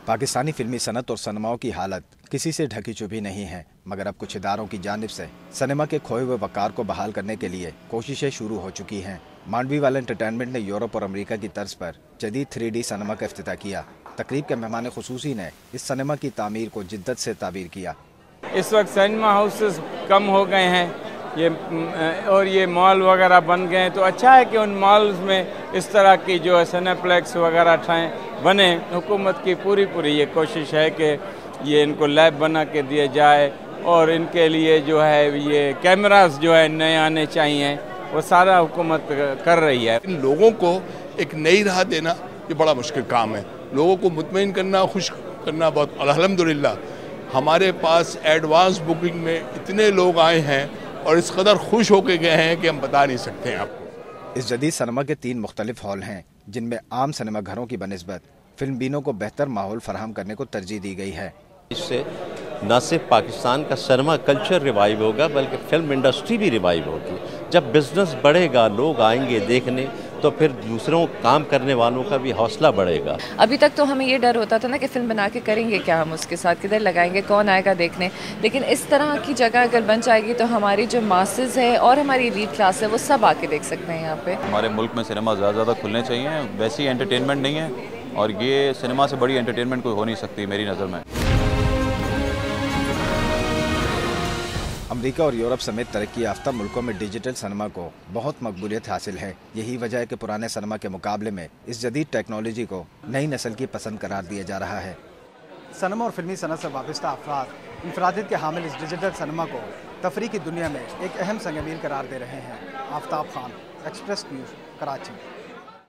पाकिस्तानी फिल्मी सनत और सिनेमाओं की हालत किसी से ढकी छुपी नहीं है, मगर अब कुछ इदारों की जानिब से सिनेमा के खोए हुए वक़ार को बहाल करने के लिए कोशिशें शुरू हो चुकी हैं। मांडवी वाला एंटरटेनमेंट ने यूरोप और अमेरिका की तर्ज पर जदीद 3D सिनेमा का इफ्तिताह किया। तकरीब के मेहमान खुसूसी ने इस सिनेमा की तामीर को जिद्दत से ताबीर किया। इस वक्त सिनेमा हाउसेस कम हो गए हैं ये मॉल वगैरह बन गए हैं, तो अच्छा है कि उन मॉल्स में इस तरह की जो है सिनेप्लेक्स वगैरह बने। हुकूमत की पूरी ये कोशिश है कि ये इनको लैब बना के दिया जाए और इनके लिए जो है ये कैमरास जो है नए आने चाहिए, वो सारा हुकूमत कर रही है। इन लोगों को एक नई राह देना ये बड़ा मुश्किल काम है। लोगों को मुतमईन करना, खुश करना बहुत। अल्हम्दुलिल्लाह हमारे पास एडवांस बुकिंग में इतने लोग आए हैं और इस कदर खुश होके गए हैं कि हम बता नहीं सकते हैं आपको। इस जदीद सिनेमा के 3 मुख्तलिफ हॉल हैं, जिनमें आम सिनेमा घरों की बनिस्बत फिल्म बीनों को बेहतर माहौल फराहम करने को तरजीह दी गई है। इससे न सिर्फ पाकिस्तान का सिनेमा कल्चर रिवाइव होगा बल्कि फिल्म इंडस्ट्री भी रिवाइव होगी। जब बिजनेस बढ़ेगा, लोग आएंगे देखने, तो फिर दूसरों काम करने वालों का भी हौसला बढ़ेगा। अभी तक तो हमें ये डर होता था ना कि फिल्म बना के करेंगे क्या, हम उसके साथ किधर लगाएंगे, कौन आएगा देखने। लेकिन इस तरह की जगह अगर बन जाएगी तो हमारी जो मासेस है और हमारी एलीट क्लास है वो सब आके देख सकते हैं यहाँ पे। हमारे मुल्क में सिनेमा ज़्यादा खुलने चाहिए, वैसी एंटरटेनमेंट नहीं है और ये सिनेमा से बड़ी एंटरटेनमेंट कोई हो नहीं सकती मेरी नज़र में। अमेरिका और यूरोप समेत तरक्की याफ्ता मुल्कों में डिजिटल सिनेमा को बहुत मकबूलियत हासिल है। यही वजह है कि पुराने सिनेमा के मुकाबले में इस जदीद टेक्नोलॉजी को नई नस्ल की पसंद करार दिया जा रहा है। सिनेमा और फिल्मी सनत से वाबस्ता अफराद इंफरादियत के हामिल इस डिजिटल सिनेमा को तफरीह की दुनिया में एक अहम संग मील करार दे रहे हैं। Aftab Khan, express news, Karachi.